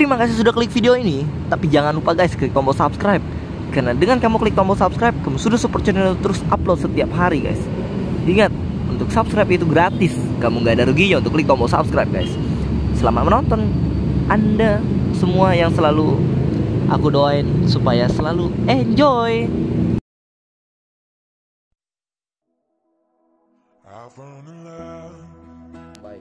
Terima kasih sudah klik video ini. Tapi jangan lupa guys, klik tombol subscribe. Karena dengan kamu klik tombol subscribe, kamu sudah support channel terus upload setiap hari guys. Ingat, untuk subscribe itu gratis. Kamu gak ada ruginya untuk klik tombol subscribe guys. Selamat menonton Anda semua yang selalu aku doain supaya selalu enjoy. Baik.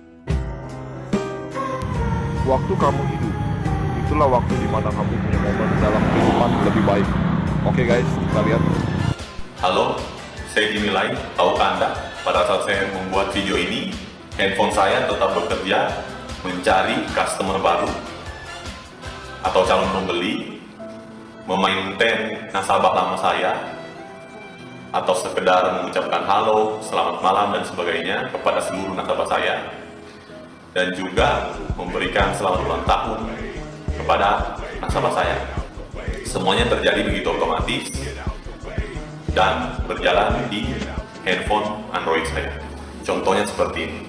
Waktu kamu hidup, itulah waktu dimana kamu punya momen dalam kehidupan lebih baik. Oke guys, kita lihat. Halo, saya dinilai, tahukah Anda, pada saat saya membuat video ini, handphone saya tetap bekerja mencari customer baru atau calon pembeli, memaintain nasabah lama saya, atau sekedar mengucapkan halo, selamat malam, dan sebagainya kepada seluruh nasabah saya, dan juga memberikan selamat ulang tahun kepada nasabah saya. Semuanya terjadi begitu otomatis dan berjalan di handphone Android saya. Contohnya seperti ini.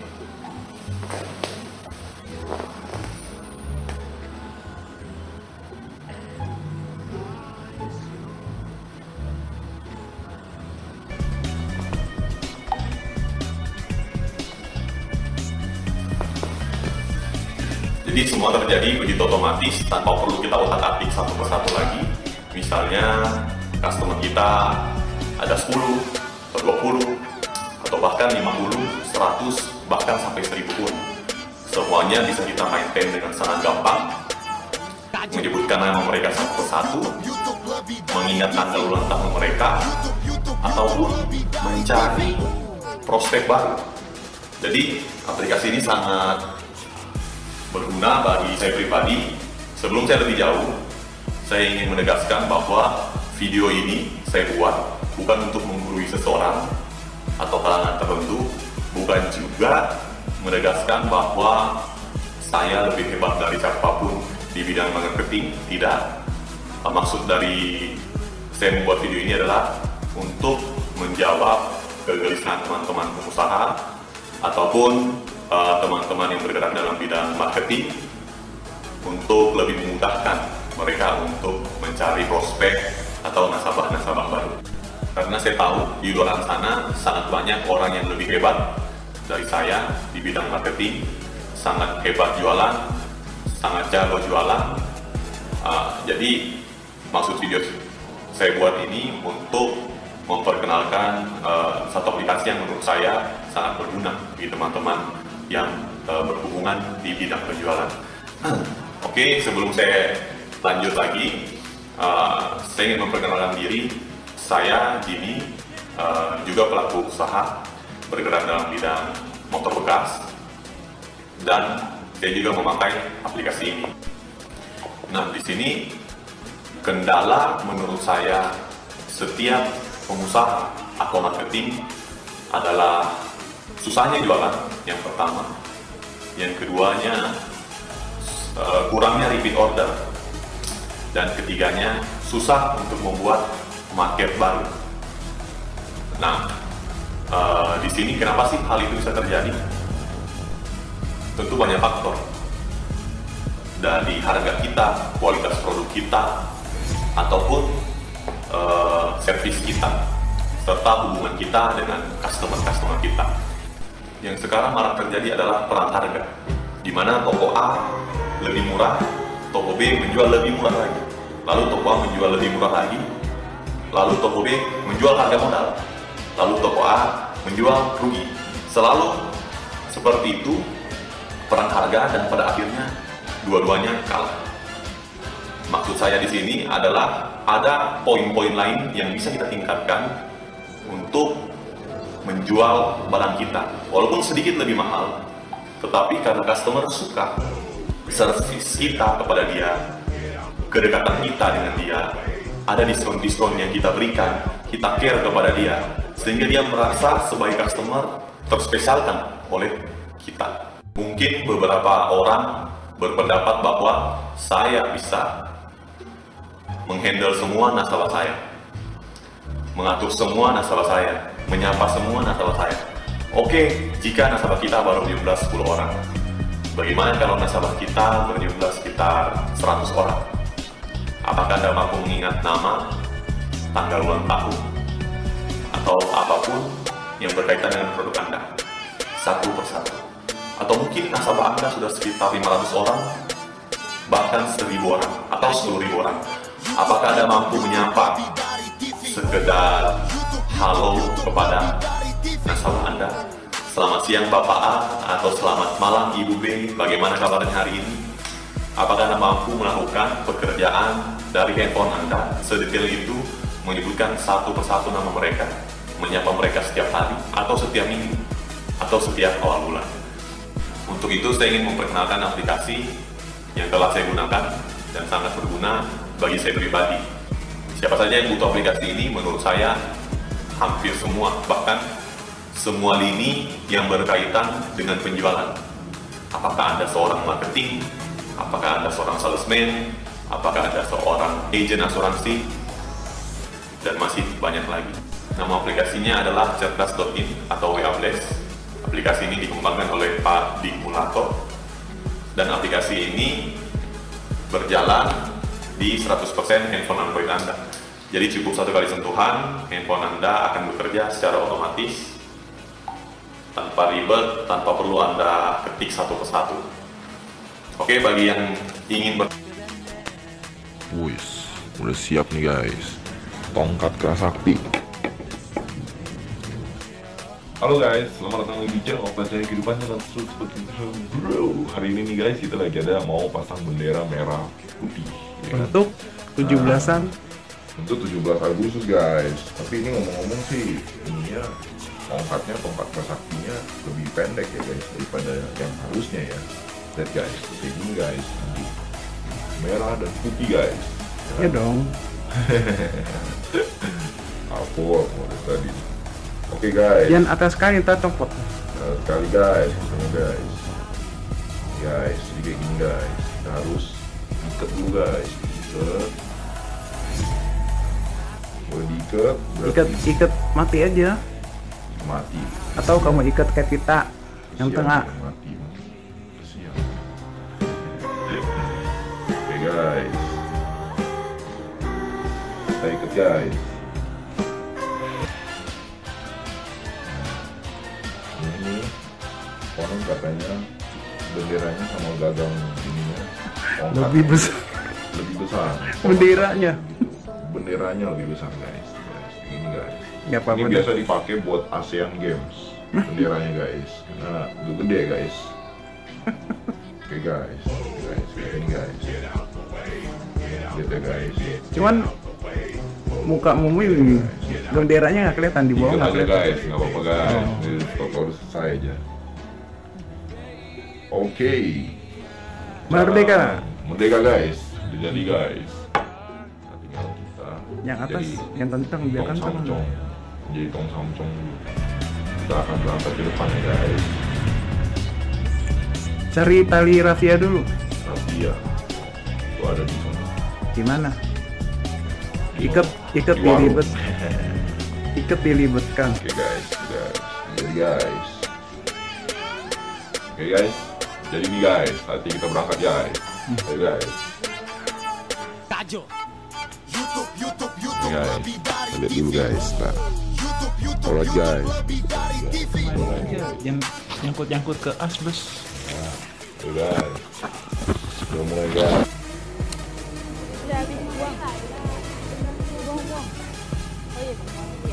Jadi semua terjadi begitu otomatis tanpa perlu kita otak-atik satu persatu lagi. Misalnya customer kita ada 10 atau 20 atau bahkan 50, 100, bahkan sampai 1000 pun. Semuanya bisa kita maintain dengan sangat gampang. Menyebutkan nama mereka satu persatu, mengingat tanggal ulang tahun mereka, ataupun mencari prospek baru. Jadi aplikasi ini sangat berguna bagi saya pribadi. Sebelum saya lebih jauh, saya ingin menegaskan bahwa video ini saya buat bukan untuk menggurui seseorang atau kalangan tertentu, bukan juga menegaskan bahwa saya lebih hebat dari siapapun di bidang marketing. Tidak. Maksud dari saya membuat video ini adalah untuk menjawab kegelisahan teman-teman pengusaha ataupun teman-teman yang bergerak dalam bidang marketing untuk lebih memudahkan mereka untuk mencari prospek atau nasabah-nasabah baru. Karena saya tahu di luar sana sangat banyak orang yang lebih hebat dari saya di bidang marketing, sangat hebat jualan, sangat jago jualan. Jadi maksud video saya buat ini untuk memperkenalkan satu aplikasi yang menurut saya sangat berguna bagi teman-teman yang berhubungan di bidang penjualan. Oke, sebelum saya lanjut lagi, saya ingin memperkenalkan diri. Saya Jimmy, juga pelaku usaha bergerak dalam bidang motor bekas, dan saya juga memakai aplikasi ini. Nah, di sini kendala menurut saya setiap pengusaha atau marketing adalah susahnya jualan, yang pertama. Yang keduanya kurangnya repeat order. Dan ketiganya susah untuk membuat market baru. Nah, di sini kenapa sih hal itu bisa terjadi? Tentu banyak faktor. Dari harga kita, kualitas produk kita, ataupun servis kita, serta hubungan kita dengan customer-customer kita. Yang sekarang malah terjadi adalah perang harga, di mana toko A lebih murah, toko B menjual lebih murah lagi, lalu toko A menjual lebih murah lagi, lalu toko B menjual harga modal, lalu toko A menjual rugi. Selalu seperti itu, perang harga, dan pada akhirnya dua-duanya kalah. Maksud saya di sini adalah ada poin-poin lain yang bisa kita tingkatkan untuk menjual barang kita, walaupun sedikit lebih mahal, tetapi karena customer suka servis kita kepada dia, kedekatan kita dengan dia, ada diskon-diskon yang kita berikan, kita care kepada dia, sehingga dia merasa sebagai customer terspesialkan oleh kita. Mungkin beberapa orang berpendapat bahwa saya bisa menghandle semua nasabah saya, mengatur semua nasabah saya, menyapa semua nasabah saya. Oke, jika nasabah kita baru jumlah 10 orang. Bagaimana kalau nasabah kita berjumlah sekitar 100 orang? Apakah Anda mampu mengingat nama, tanggal ulang tahun, atau apapun yang berkaitan dengan produk Anda satu persatu? Atau mungkin nasabah Anda sudah sekitar 500 orang, bahkan 1000 orang, atau 10.000 orang. Apakah Anda mampu menyapa sekedar halo kepada nasabah Anda? Selamat siang Bapak A, atau selamat malam Ibu B, bagaimana kabarnya hari ini? Apakah Anda mampu melakukan pekerjaan dari handphone Anda sedetail itu, menyebutkan satu persatu nama mereka, menyapa mereka setiap hari, atau setiap minggu, atau setiap awal bulan? Untuk itu saya ingin memperkenalkan aplikasi yang telah saya gunakan dan sangat berguna bagi saya pribadi. Siapa saja yang butuh aplikasi ini, menurut saya hampir semua, bahkan semua lini yang berkaitan dengan penjualan. Apakah Anda seorang marketing, apakah Anda seorang salesman, apakah Anda seorang agen asuransi, dan masih banyak lagi. Nama aplikasinya adalah cerdas.in atau WA Blast. Aplikasi ini dikembangkan oleh Pak Dik Mulato, dan aplikasi ini berjalan di 100% handphone Android Anda. Jadi cukup satu kali sentuhan, handphone Anda akan bekerja secara otomatis, tanpa ribet, tanpa perlu Anda ketik satu persatu. Oke, bagi yang ingin Wis, udah siap nih guys. Tongkat Kerasakti. Halo guys, selamat datang di channel Pelajari Kehidupan dengan seperti bro. Hari ini nih guys, kita lagi ada mau pasang bendera merah putih ya kan? Untuk 17-an. Untuk 17 Agustus guys. Tapi ini ngomong-ngomong sih, ininya tongkat Kerasaktinya lebih pendek ya guys daripada yang harusnya ya. Lihat guys, seperti ini guys, merah dan putih guys. Ya dong. Aku dari tadi. Oke guys. Yang atas kali ntar copot. Sekali guys, misalnya guys. Guys, jadi kayak gini guys. Kita harus ikat dulu guys. Ikat. Ikat mati aja. Mati. Atau kamu ikat kayak kita yang tengah. Mati. Siap. Oke guys. Kita ikat guys. Ini konon katanya benderanya sama gagang ininya Lebih besar. lebih besar. Benderanya Benderanya lebih besar guys. Ini guys. Nggak apa-apa Ini deh. biasa dipakai buat ASEAN Games. Benderanya guys. Nah, itu gede guys. Oke guys. Kayak ini guys. Lihat ya guys. Cuman muka Mumi benderanya nggak kelihatan di bawah, Ikat nggak aja kelihatan. guys, nggak apa-apa guys. Ini baru selesai aja. Oke. Merdeka. Merdeka guys. Udah jadi guys. Nah, tinggal kita Yang atas, jadi yang kencang biar tong kencang. samcong. Jadi tong samcong dulu. Kita akan berangkat ke depan ya guys. Cari tali rahasia dulu. Rahasia itu ada di sana. Di mana? Ikat Di warung. dilibet. Ikat dilibetkan. Oke guys. Jadi guys. Oke guys. Jadi nih guys, nanti kita berangkat guys. Ayo guys. Nih guys, kita lihat dulu guys. Nah, alright guys. Yang nyangkut ke asbes. Nah, ayo guys. Udah mulai guys. Udah habis buang. Buang. Oh iya, buang ya.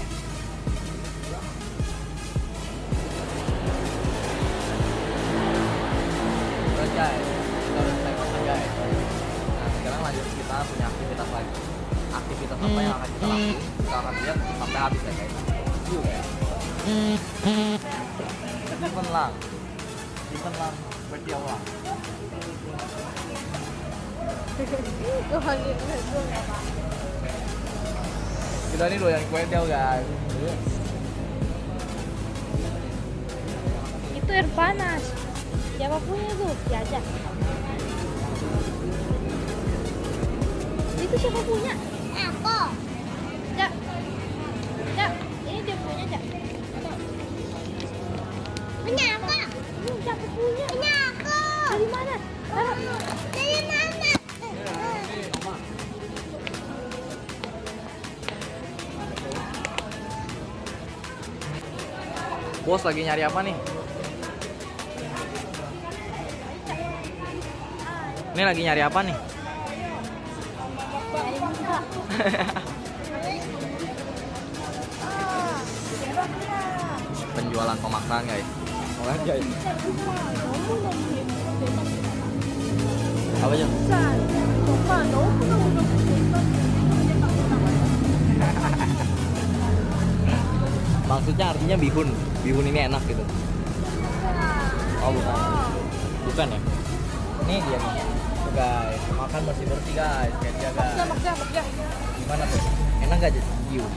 Terus guys, kita udah selesai pasang guys. Nah sekarang lanjut kita punya aktivitas lagi. Aktivitas apa yang akan kita lakukan? Kita akan lihat sampai habis ya guys. Yuk guys. Simpen lang, berdiam lang. Gue panggil gue nggak apa. Kita ini doyan kue tiaw guys. Itu air panas. Siapa punya tuh? Jajah. Itu siapa punya? Aku. Jak. Ini dia punya Jak. Punya apa? Siapa punya? Punya aku. Bos lagi nyari apa nih? Ini lagi nyari apa nih? Penjualan pemaksaan guys. Apa aja? Maksudnya artinya bihun. Bihun ini enak gitu. Oh bukan. Bukan ya? Ini dia nih. Tuh guys, makan bersih-bersih guys, kayak dia guys. Gimana tuh? Enak gak bihun?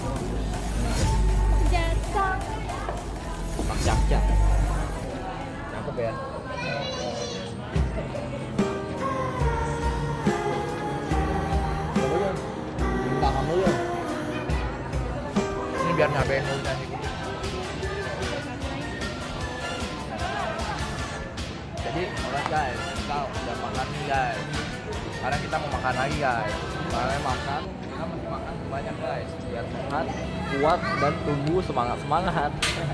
Mak cak-cak. Cakep ya. Minta kamu ya. Ini biar nyabain dulu nanti. Jadi, alright guys, kita udah makan nih guys. Sekarang kita mau makan lagi guys. Sekarang makan, kita masih makan banyak guys. Biar sehat, kuat, dan tumbuh semangat-semangat.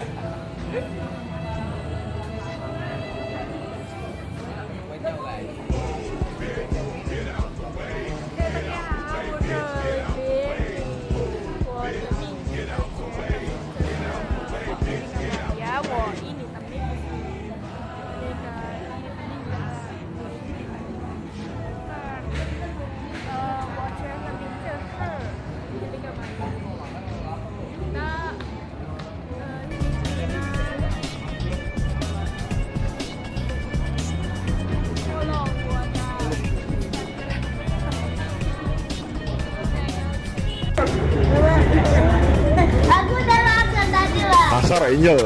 Aku udah makan tadi lah. Pasar Angel.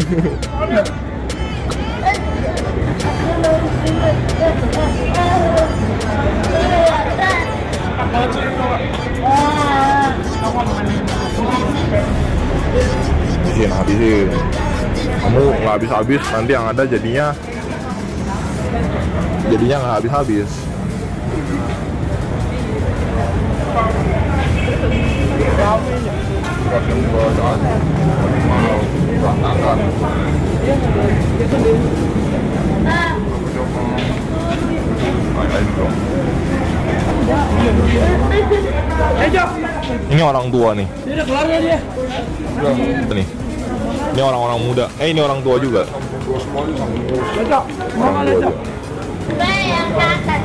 Habisin. Kamu nggak habis-habis, nanti yang ada jadinya nggak habis-habis. Ini orang tua nih. Nih. Ini orang-orang muda. Ini orang tua juga. Orang tua juga. Yang ke atas.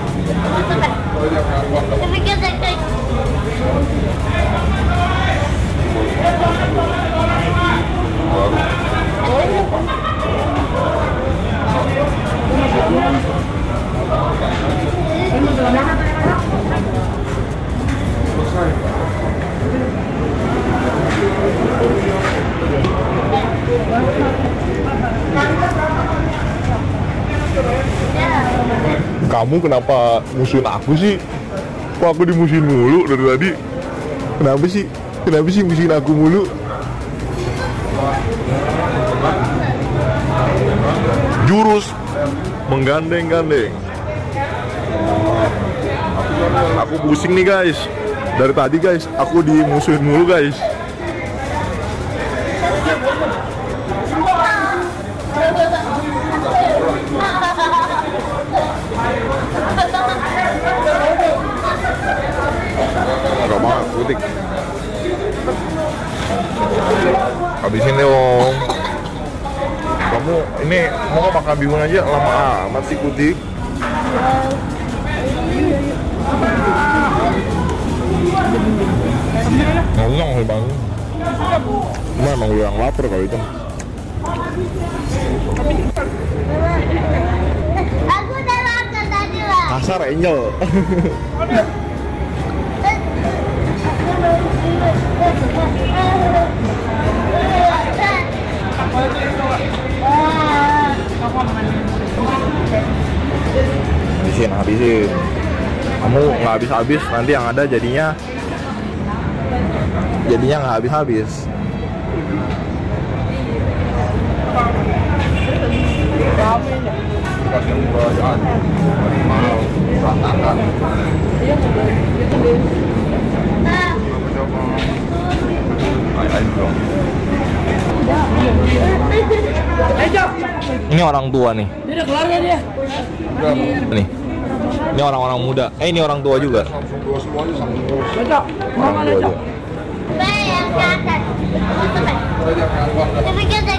Kamu kenapa musuhin aku sih? Kok aku dimusuhin mulu dari tadi? Kenapa sih? Kenapa sih musuhin aku mulu? Jurus menggandeng-gandeng. Aku pusing nih guys. Dari tadi guys, aku dimusuhin mulu guys. Gak banget, kutik. Habisin dong. Kamu ini mau makan bihun aja lama amat sih kutik. Nggak usah ngomong bang. Cuma emang lu yang lapar kalau itu. Aku udah makan tadi lah. Kasar Angel. Habisin. Kamu nggak habis-habis, nanti yang ada jadinya nggak habis-habis. Ini orang tua nih. Dia keluarga dia. Nih. Ini orang-orang muda. Ini orang tua juga. Cocok. Orang tua juga. Bayang ke atas. Tapi kita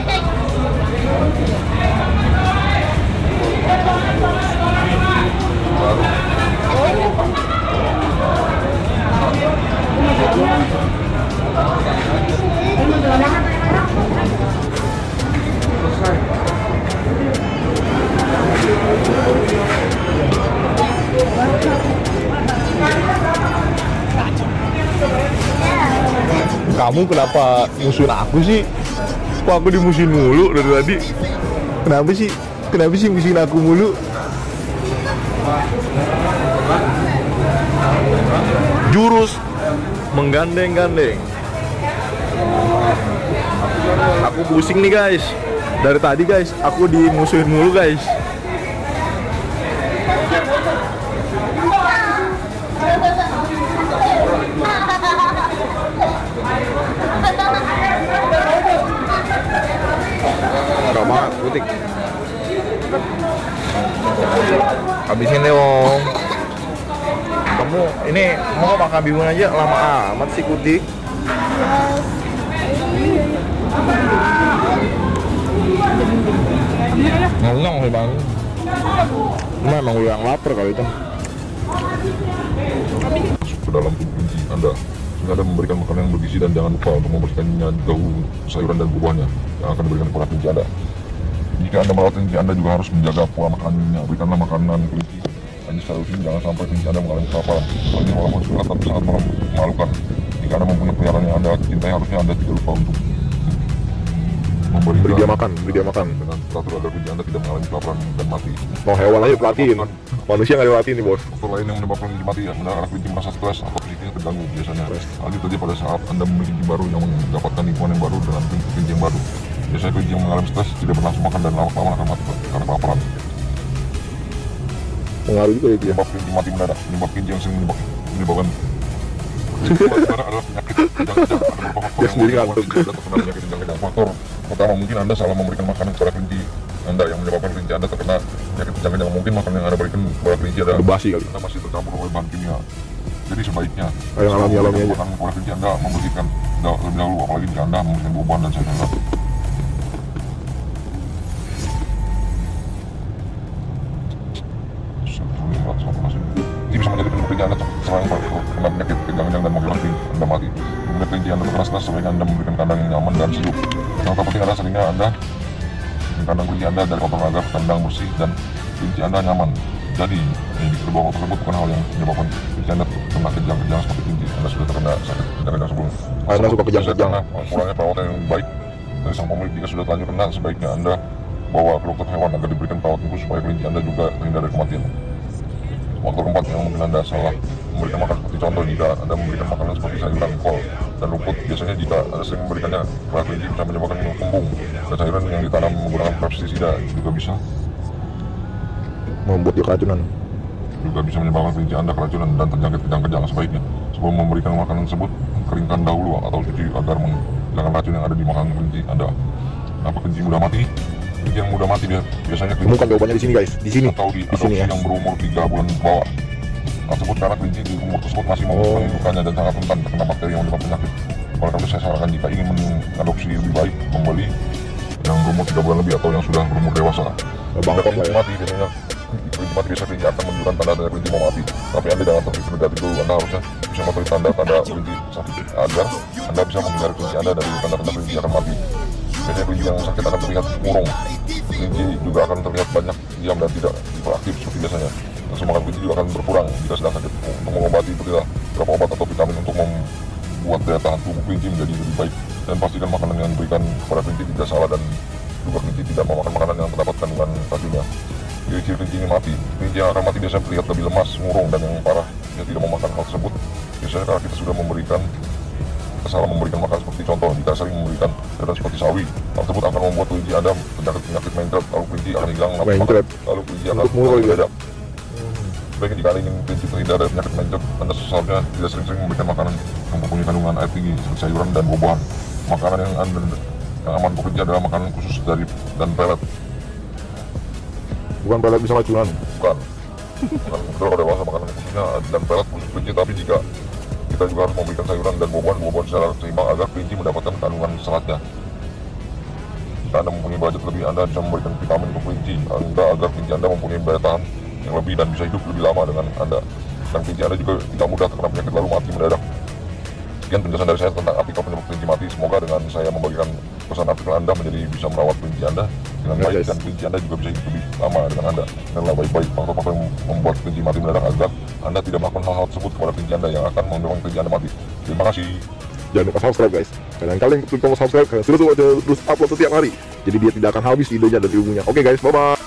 Kamu kenapa musuhin aku sih? Kok aku dimusuhin mulu dari tadi? Kenapa sih? Kenapa sih musuhin aku mulu? Jurus menggandeng-gandeng. Aku pusing nih guys. Dari tadi guys, aku dimusuhin mulu guys. Gak banget, kutik. Habisin deh Wong. Kamu ini mau makan bihun aja lama amat sih kutik. Ngomong sih bang. Memang gue yang lapar kali itu. Ke dalam tubuh kelinci Anda, sehingga Anda memberikan makanan yang bergizi dan jangan lupa untuk membersihkannya dahulu sayuran dan buahnya yang akan diberikan kepada kelinci Anda. Jika Anda merawat kelinci Anda juga harus menjaga pola makanannya. Berikanlah makanan kelinci Anda secara rutin, jangan sampai kelinci Anda mengalami kelaparan. Ini walaupun sulit tapi sangat memalukan. Jika Anda mempunyai peliharaan yang Anda cintai, harusnya Anda tidak lupa untuk Beri dia makan dengan teratur agar kelinci Anda tidak mengalami kelaparan dan mati. mau hewan aja pelatihin, manusia nggak dilatih nih bos. Faktor lain yang menyebabkan kelinci mati adalah kelinci merasa stres atau psikisnya terganggu biasanya. Hal ini terjadi pada saat Anda memiliki kelinci baru yang mendapatkan lingkungan yang baru dengan kelinci yang baru. Biasanya kelinci yang mengalami stres tidak berlangsung makan dan lama-lama akan mati karena kelaparan. Pengaruh juga itu ya. Penyebab kelinci mati mendadak, penyebab kelinci yang sering menyebabkan kelinci mati mendadak adalah penyakit kejang-kejang. Ada beberapa faktor yang menyebabkan kelinci Anda terkena penyakit kejang-kejang. Faktor pertama, mungkin Anda salah memberikan makanan kepada kelinci Anda yang menyebabkan kelinci Anda terkena penyakit kejang-kejang. Mungkin makanan yang Anda berikan kepada kelinci Anda Basi kali. masih tercampur oleh bahan kimia. Jadi sebaiknya Yang alami-alami aja. makanan kepada kelinci Anda membersihkan lebih dahulu, apalagi jika Anda membersihkan buah-buahan dan sayuran. Ini bisa menjadi penyebab kelinci Anda terserang kena penyakit kejang-kejang dan mengakibatkan Anda mati. Kemudian kelinci Anda terkena stres, sebaiknya Anda memberikan kandang yang nyaman dan sejuk. Yang terpenting adalah seringnya Anda memberikan kandang kelinci Anda dari kotoran agar kandang bersih dan kelinci Anda nyaman. Jadi, di kedua hal tersebut bukan hal yang menyebabkan kelinci Anda terkena kejang-kejang seperti kelinci Anda sudah terkena sakit kejang-kejang sebelumnya. Anda suka kejang-kejang. Karena kurangnya perawatan yang baik dari sang pemilik. Jika sudah terlanjur kena, sebaiknya Anda bawa ke dokter hewan agar diberikan perawatan khusus supaya kelinci Anda juga terhindar dari kematian. Faktor keempat yang mungkin Anda salah memberikan makan seperti contoh, jika Anda memberikan makanan seperti sayuran, kol, dan rumput, biasanya jika Anda sering memberikannya kepada kelinci bisa menyebabkan kembung, dan sayuran yang ditanam menggunakan pestisida juga bisa Membuat dia keracunan. menyebabkan kelinci Anda keracunan dan terjangkit kejang-kejang. Sebaiknya sebelum memberikan makanan tersebut, keringkan dahulu atau cuci agar menghilangkan racun yang ada di makanan kelinci Anda. Apa kelinci mudah mati? Kelinci yang mudah mati biasanya kelinci Temukan jawabannya di sini guys, di sini, atau di di sini adopsi ya. yang berumur 3 bulan ke bawah. Hal tersebut karena kelinci di umur tersebut masih membutuhkan indukannya dan sangat rentan terkena bakteri yang menyebabkan penyakit. Oleh karena itu saya sarankan jika ingin mengadopsi lebih baik, membeli yang berumur 3 bulan lebih atau yang sudah berumur dewasa. Bangkok lah Kelinci ya. mati biasanya kelinci akan menunjukkan tanda-tanda kelinci mau mati. Tapi Anda jangan terpikir negatif dulu. Anda harusnya bisa mengetahui tanda-tanda kelinci sakit agar Anda bisa menghindari kelinci Anda dari tanda-tanda kelinci akan mati. Biasanya kelinci yang sakit akan terlihat murung. Kelinci juga akan terlihat banyak diam dan tidak hiperaktif seperti biasanya. Dan semangat kelinci juga akan berkurang jika sedang sakit. Untuk mengobati, berilah beberapa obat atau vitamin untuk membuat daya tahan tubuh kelinci menjadi lebih baik. Dan pastikan makanan yang diberikan kepada kelinci tidak salah dan juga kelinci tidak memakan makanan yang terdapat kandungan racunnya. Ciri-ciri kelinci ini mati. Kelinci yang akan mati biasanya terlihat lebih lemas, murung, dan yang parah dia tidak memakan hal tersebut. Biasanya karena kita sudah kita salah memberikan makan seperti contoh, jika sering memberikan sayuran seperti sawi, hal tersebut akan membuat kelinci Anda terjangkit penyakit mencret, lalu kelinci akan hilang nafsu makan, lalu kelinci akan mendadak. Sebaiknya jika Anda ingin kelinci terhindar dari penyakit mencret, Anda seharusnya tidak sering-sering memberikan makanan yang mempunyai kandungan air tinggi seperti sayuran dan buah-buahan. Makanan yang Anda Yang aman untuk kelinci adalah makanan khusus dan pelet. Bukan pelet bisa racungan. Bukan. Kalau dewasa makanan khususnya dan pelet khusus kelinci, tapi jika kita juga harus memberikan sayuran dan buah-buahan secara seimbang agar kelinci mendapatkan kandungan seratnya. Jika Anda mempunyai budget lebih, Anda bisa memberikan vitamin untuk kelinci Anda agar kelinci Anda mempunyai daya tahan yang lebih dan bisa hidup lebih lama dengan Anda. Dan kelinci Anda juga tidak mudah terkena penyakit lalu mati mendadak. Sekian penjelasan dari saya tentang artikel penyebab kelinci mati. Semoga dengan saya membagikan pesan artikel Anda menjadi bisa merawat kelinci Anda dengan baik, dan kelinci Anda juga bisa hidup lebih lama dengan Anda. Inilah baik-baik faktor-faktor yang membuat kelinci mati mendadak agar Anda tidak melakukan hal-hal tersebut kepada kelinci Anda yang akan mendorong kelinci Anda mati. Terima kasih. Jangan lupa subscribe guys. Dan kalian klik tombol subscribe karena sudah terus upload setiap hari. Jadi dia tidak akan habis idenya dan ilmunya. Oke guys, bye bye.